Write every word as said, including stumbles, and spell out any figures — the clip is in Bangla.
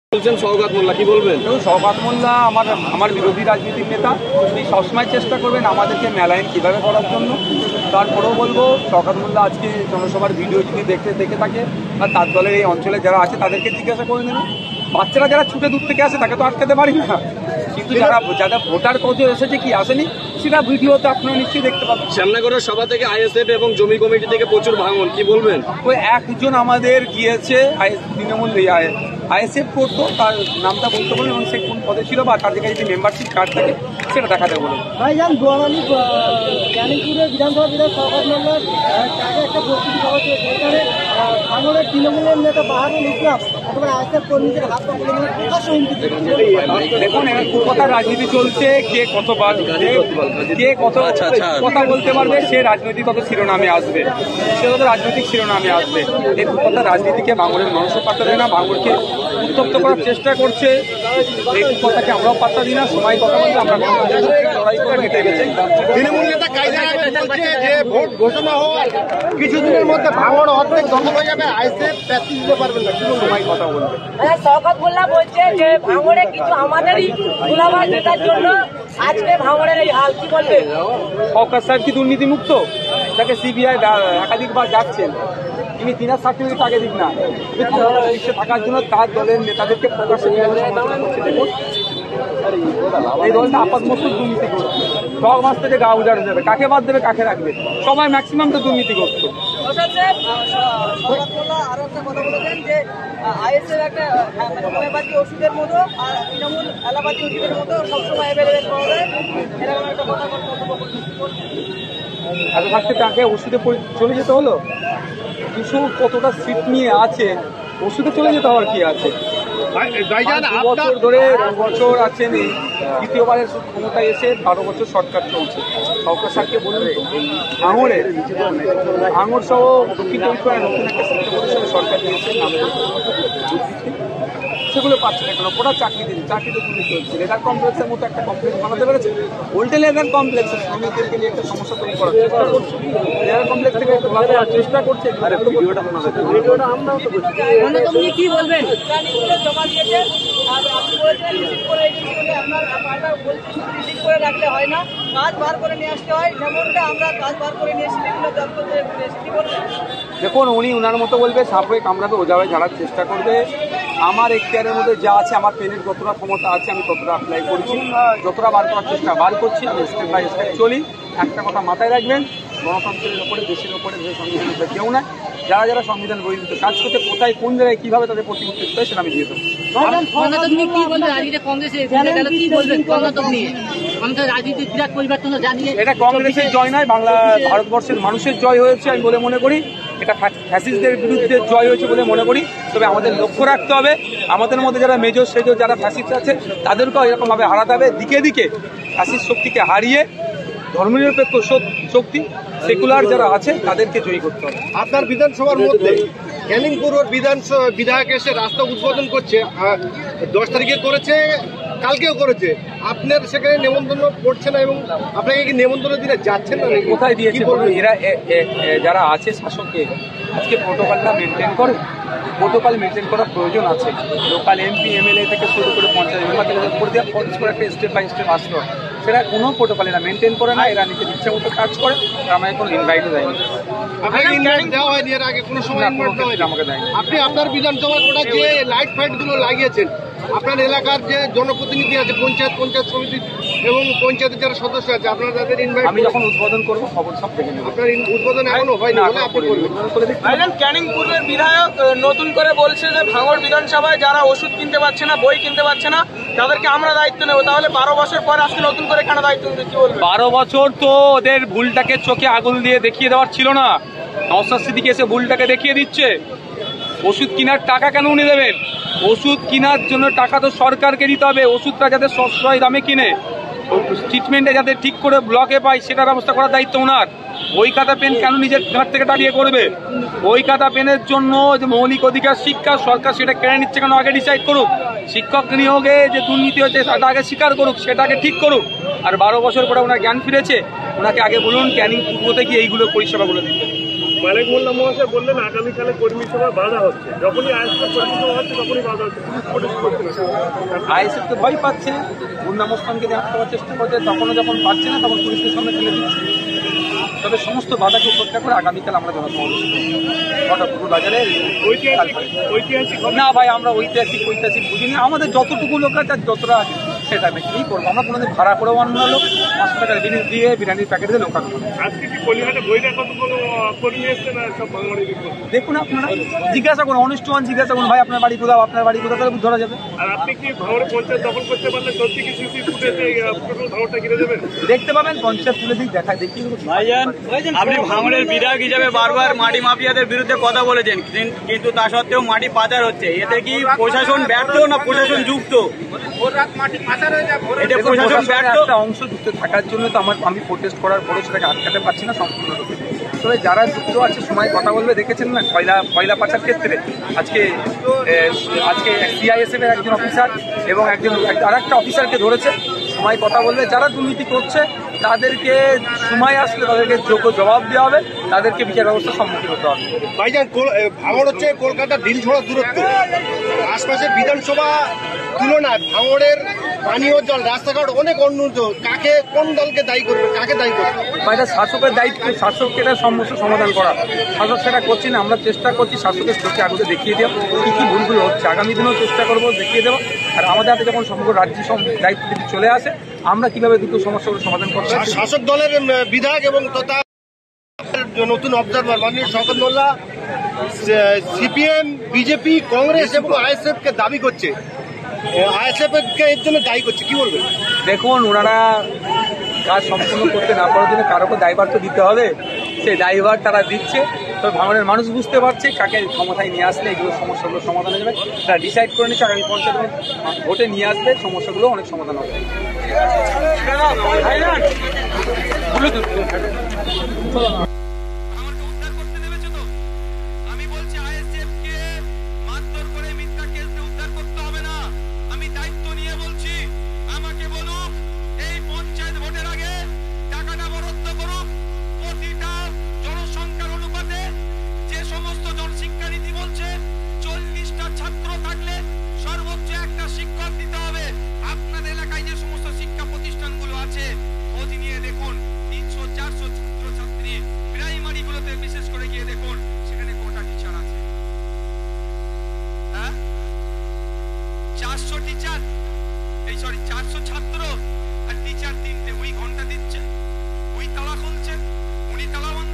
শওকত মোল্লা কি বলবেন? শওকত মোল্লা আমার আমার বিরোধী রাজনীতির নেতা, তিনি সবসময় চেষ্টা করবেন আমাদেরকে মেলাইন কীভাবে করার জন্য। তারপরেও বলবো শওকত মোল্লা আজকে জনসভার ভিডিও যদি দেখতে দেখে থাকে আর তার দলের এই অঞ্চলে যারা আছে তাদেরকে জিজ্ঞাসা করে নেবেন। বাচ্চারা যারা ছুটে দূর থেকে আসে তাকে তো আটকাতে পারি না, কিন্তু যারা যারা ভোটার কত এসেছে কি আসেনি সেটা ভিডিওতে আপনারা নিশ্চয়ই দেখতে পাবেন। শ্যামনগরের সভা থেকে আইএসএফ এবং জমি কমিটি থেকে প্রচুর ভাঙন, কি বলবেন? ওই একজন আমাদের গিয়েছে তৃণমূল আইএসএফ করতো, তার নামটা বলতে বলুন এবং সে কোন পদে ছিল বা তার জায়গায় যদি মেম্বারশিপ কার্ড থাকে সেটা দেখাতে বলুন। ভাইজান দোয়ারানি ক্যানিংপুরে বিধানসভা বিধায়ক শওকত মোল্লার তাকে একটা প্রস্তুতি সভা চলছে, এখানে ভাঙড়ের তৃণমূলের নেতা বাহারুল ইসলাম অথবা আইএসএফ কর্মীদের হাত পা তুলে নিয়ে প্রকাশ্যে হুমকি দিচ্ছে। দেখুন এখানে কুকথার রাজনীতি চলছে, কে কত কে কত কথা বলতে পারবে সে রাজনৈতিক কত শিরোনামে আসবে, সে কত রাজনৈতিক শিরোনামে আসবে। এই কুকথার রাজনীতিকে ভাঙড়ের মানুষও পাত্তা দেয় না, ভাঙড়কে উত্তপ্ত করার চেষ্টা করছে। এই কথাকে আমরাও পাত্তা দিই না, সময় কথা বলতে আমরা লড়াই করবো, এটাই বেঁচে। তৃণমূল নেতা কায়দা বলছে যে ভোট ঘোষণা হওয়ার কিছুদিনের মধ্যে ভাঙড় অর্ধেক দখল হয়ে যাবে, আইএসএফ প্রার্থী দিতে পারবেন না, কোনো সময় কথা বলবে। শওকত মোল্লা বলছে যে ভাঙড়ে কিছু আমাদেরই গোলাবাজ নেতার জন্য আজকে ভাঙড়ের এই হাল, কি বলবে? শওকত সাহেব কি দুর্নীতি মুক্ত? তাকে সিবিআই একাধিকবার যাচ্ছেন, তিনি তিনার সার্টিফিকেট আগে দিক না, বিশ্বে থাকার জন্য তার দলের নেতাদেরকে প্রকাশ্যে দেখুন এই দলটা আপাত মস্তক দুর্নীতি করছে। দশ মাস থেকে গা উজাড়ে যাবে, কাকে বাদ দেবে কাকে রাখবে, সবাই ম্যাক্সিমাম তো দুর্নীতি করতো। আরো একটা কথা বলেছেন যে আইএসএফ একটা হোমিওপ্যাথি ওষুধের মতো আর তৃণমূল অ্যালোপ্যাথি ওষুধের মতো সবসময় অ্যাভেলেবেল পাওয়া যায়, এরকম একটা কথা এত থাকতে তাকে ওষুধে চলে যেতে হলো। কিছু কতটা সিট নিয়ে আছে, ওষুধে চলে যেতে হওয়ার কি আছে? বছর ধরে বছর আছেন, এই দ্বিতীয়বারের ক্ষমতায় এসে বারো বছর সরকার চলছে। শওকত সাহেবকে বলুন ভাঙড়ের ভাঙড় সহ দক্ষিণ চব্বিশ পরগনায় নতুন একটা শিক্ষা প্রতিষ্ঠানে সরকার দিয়েছে, সেগুলো পাচ্ছে না কেন? ওরা চাকরি দিন, চাকরিতে দুর্নীতি হচ্ছে। লেদার কমপ্লেক্সের মতো একটা কমপ্লেক্স বানাতে পেরেছে, উল্টে লেদার কমপ্লেক্স শ্রমিকদেরকে নিয়ে একটা সমস্যা তৈরি করার চেষ্টা করছে। লেদার কমপ্লেক্স থেকে তোলা দেওয়ার চেষ্টা করছে। ভিডিওটা ভিডিওটা আমরাও তো করছি। কি বলবেন? জমা দিয়েছে আর আপনি বলেছেন রিসিভ করে এসেছি বলে আপনার আপনারা বলছেন শুধু রিসিভ করে রাখলে হয় না, কাজ বার করে নিয়ে আসতে হয়, যেমনটা আমরা কাজ বার করে নিয়ে এসে বিভিন্ন দপ্তর থেকে ঘুরে এসেছি। কি বলবেন? দেখুন উনি ওনার মতো বলবে, সাপে কামড়াবে, ওজাবে ঝাড়ার চেষ্টা করবে। আমার এখতিয়ারের মধ্যে যা আছে, আমার পেনের যতটা ক্ষমতা আছে আমি ততটা অ্যাপ্লাই করছি, যতটা বার করার চেষ্টা বার করছি। আমি স্টেপ বাই স্টেপ চলি। একটা কথা মাথায় রাখবেন, গণতন্ত্রের ওপরে, দেশের ওপরে, দেশের সংবিধানের উপরে কেউ না। যারা যারা সংবিধান বহির্ভূত কাজ করতে কোথায় কোন জায়গায় কীভাবে তাদের প্রতিমূর্তি হয় সেটা আমি দিয়ে দেবো। এটা কংগ্রেসের জয় নয়, বাংলা ভারতবর্ষের মানুষের জয় হয়েছে আমি বলে মনে করি। এটা ফ্যাসিস্টদের বিরুদ্ধে জয় হয়েছে বলে মনে করি। তবে আমাদের লক্ষ্য রাখতে হবে, আমাদের মধ্যে যারা মেজর সেজর যারা ফ্যাসিস্ট আছে তাদেরকেও এরকমভাবে হারাতে হবে। দিকে দিকে ফ্যাসিস্ট শক্তিকে হারিয়ে ধর্মনিরপেক্ষ শক্তি সেকুলার যারা আছে তাদেরকে জয়ী করতে হবে। আপনার বিধানসভার মধ্যে ক্যানিংপুর বিধানসভা বিধায়ক এসে রাস্তা উদ্বোধন করছে, দশ তারিখে করেছে, কালকেও করেছে, আপনার সেখানে নেমন্তন্ন পড়ছে না এবং আপনাকে কি নেমন্তন্ন দিলে যাচ্ছেন না? কোথায় দিয়েছে? এরা যারা আছে শাসকে আজকে প্রোটোকলটা মেনটেন করে, প্রোটোকল মেনটেন করার প্রয়োজন আছে। লোকাল এমপি এমএলএ থেকে শুরু করে পঞ্চায়েত মেম্বার থেকে করে দেওয়া ফোর্স করে একটা স্টেপ বাই স্টেপ আসলো, সেটা কোনো প্রোটোকল এরা মেনটেন করে না। এরা নিজের ইচ্ছা মতো কাজ করে, আমাকে কোনো ইনভাইটও দেয়নি। দেওয়া হয়নি এর আগে কোনো সময় আমাকে দেয়নি। আপনি আপনার বিধানসভার ওটা যে লাইট ফাইট গুলো লাগিয়েছেন, আপনার এলাকার যে জনপ্রতিনিধি আছে, পঞ্চায়েত পঞ্চায়েত সমিতি এবং পঞ্চায়েতের যারা সদস্য আছে, আপনারা তাদের ইনভাইট, আমি যখন উদ্বোধন করবো খবর সব দেখে নেব। আপনার উদ্বোধন এখনো হয়নি, ক্যানিংপুরের বিধায়ক নতুন করে বলছে যে ভাঙড় বিধানসভায় যারা ওষুধ কিনতে পারছে না, বই কিনতে পারছে না, তাদেরকে আমরা দায়িত্ব নেব। তাহলে বারো বছর পর আজকে নতুন করে কেন দায়িত্ব নিতে? কি বলবেন? বারো বছর তো ওদের ভুলটাকে চোখে আগুন দিয়ে দেখিয়ে দেওয়ার ছিল না। নওশাদ সিদ্দিকী এসে ভুলটাকে দেখিয়ে দিচ্ছে। ওষুধ কেনার টাকা কেন উনি দেবেন? ওষুধ কেনার জন্য টাকা তো সরকারকে দিতে হবে। ওষুধটা যাতে সস্তায় দামে কিনে, ট্রিটমেন্টে যাতে ঠিক করে ব্লকে পায় সেটার ব্যবস্থা করার দায়িত্ব ওনার। বই খাতা পেন কেন নিজের ঘাট থেকে দাঁড়িয়ে করবে? বই খাতা পেনের জন্য যে মৌলিক অধিকার শিক্ষা, সরকার সেটা কেড়ে নিচ্ছে কেন আগে ডিসাইড করুক। শিক্ষক নিয়োগে যে দুর্নীতি হচ্ছে সেটা আগে স্বীকার করুক, সেটাকে ঠিক করুক। আর বারো বছর পরে ওনার জ্ঞান ফিরেছে, ওনাকে আগে বলুন ক্যানিং পূর্ব থেকে এইগুলো পরিষেবাগুলো দিতে। মালিক মোল্লা মহাশয় বললেন আগামীকালে কর্মী সভা বাধা হচ্ছে, যখনই আইএসএফ কর্মী সভা হচ্ছে তখনই বাধা হচ্ছে। আইএসএফ তো ভয় পাচ্ছে, গুন্ডামস্তানকে দিয়ে আটকাবার চেষ্টা করছে, তখনও যখন পাচ্ছে না তখন পুলিশের সামনে ফেলে দিচ্ছে। তবে সমস্ত বাধাকে উপেক্ষা করে আগামীকাল আমরা জনসমাবেশ ঘটকপুর বাজারে। ঐতিহাসিক না ভাই, আমরা ঐতিহাসিক ঐতিহাসিক বুঝিনি, আমাদের যতটুকু লোক আছে আর যতটা আছে সেটা বিক্রি করবো। আমরা কোনোদিন ভাড়া করে অন্য লোক পাঁচশো টাকার জিনিস দিয়ে বিরিয়ানির প্যাকেট দিয়ে লোক আনবো। আজকে কি কলিহাটে বইটা কতগুলো কর্মী এসছে না সব ভাঙড়ে? দেখুন আপনারা জিজ্ঞাসা করুন, অনুষ্ঠান জিজ্ঞাসা করুন, ভাই আপনার বাড়ি কোথাও, আপনার বাড়ি কোথাও, তাহলে ধরা যাবে। আর আপনি কি ভাঙড়ে পঞ্চায়েত দখল করতে পারলে সত্যি কি সিসি ফুটেজে টোটাল ভাঙড়টা ঘিরে দেবেন? দেখতে পাবেন, পঞ্চায়েত তুলে দিক দেখায় দেখিয়ে দেবো। আপনি ভাঙড়ের বিধায়ক হিসাবে বারবার মাটি মাফিয়াদের বিরুদ্ধে কথা বলেছেন, কিন্তু তা সত্ত্বেও মাটি পাচার হচ্ছে। এতে কি প্রশাসন ব্যর্থ না প্রশাসন যুক্ত? এটা প্রশাসন ব্যর্থ। একটা অংশ যুক্ত থাকার জন্য তো আমার আমি প্রোটেস্ট করার পরে সেটাকে আটকাতে পারছি না সম্পূর্ণরূপে। তবে যারা যুক্ত আছে সময় কথা বলবে, দেখেছেন না কয়লা কয়লা পাচার ক্ষেত্রে আজকে আজকে সিআইএসএফ এর একজন অফিসার এবং একজন আর একটা অফিসারকে ধরেছে। সময় কথা বলবে, যারা দুর্নীতি করছে তাদেরকে সময় আসলে তাদেরকে যোগ্য জবাব দেওয়া হবে, তাদেরকে বিচার ব্যবস্থার সম্মুখীন হতে হবে। ভাইজান, ভাঙড় হচ্ছে কলকাতার ঢিল ছোড়ার দূরত্ব, আশপাশের বিধানসভা তুলনায় ভাঙড়ের পানীয় জল, রাস্তাঘাট অনেক উন্নত। কাকে কোন দলকে দায়ী করবে, কাকে দায়ী করবে? এটা শাসকের দায়িত্ব, শাসককে এটা সমস্যা সমাধান করা। শাসক সেটা করছি না, আমরা চেষ্টা করছি শাসকের চোখে আগুতে দেখিয়ে দেওয়া কী কী ভুলগুলো হচ্ছে। আগামী দিনেও চেষ্টা করবো দেখিয়ে দেওয়া। আর আমাদের হাতে যখন সমগ্র রাজ্য দায়িত্ব যদি চলে আসে, আমরা কিভাবে দুটো সমস্যাগুলো সমাধান করতে পারি। শাসক দলের বিধায়ক এবং তথা নতুন অবজারভার মাননীয় শওকত মোল্লা সিপিএম, বিজেপি, কংগ্রেস এবং আইএসএফ কে দাবি করছে, আইএসএফ কে এর জন্য দায়ী করছে, কি বলবেন? দেখুন, ওনারা কাজ সম্পূর্ণ করতে না পারার জন্য কারোকে দায়ভার তো দিতে হবে, সেই দায়ভার তারা দিচ্ছে। তবে ভাঙড়ের মানুষ বুঝতে পারছে কাকে ক্ষমতায় নিয়ে আসলে এগুলো সমস্যাগুলো সমাধান হয়ে যাবে। তারা ডিসাইড করে নিচ্ছে আগামী পঞ্চায়েত ভোটে নিয়ে আসলে সমস্যাগুলো অনেক সমাধান হবে। আমি বলছি আইএসএফ কে মারধর করে মিথ্যা কেস দিয়ে উদ্ধার করতে হবে না। আমি দায়িত্ব নিয়ে বলছি, আমাকে বলুক এই পঞ্চায়েত ভোটের আগে টাকাটা বরাদ্দ করুক। প্রতিটা জনসংখ্যার অনুপাতে যে সমস্ত জনশিক্ষা নীতি বলছে চল্লিশটা ছাত্র থাকলে সর্বোচ্চ একটা শিক্ষক দিতে হবে। আপনার এলাকায় যে সমস্ত শিক্ষা প্রতিষ্ঠানগুলো আছে খোঁজ নিয়ে দেখুন, তিনশো চারশো ছাত্রছাত্রী প্রাইমারি গুলোতে বিশেষ করে গিয়ে দেখুন সেখানে কটা টিচার আছে। হ্যাঁ, চারশো টিচার, এই সরি চারশো ছাত্র আর টিচার তিনটে। ওই ঘন্টা দিচ্ছে, ওই তালা খুলছে, উনি তালা বন্ধ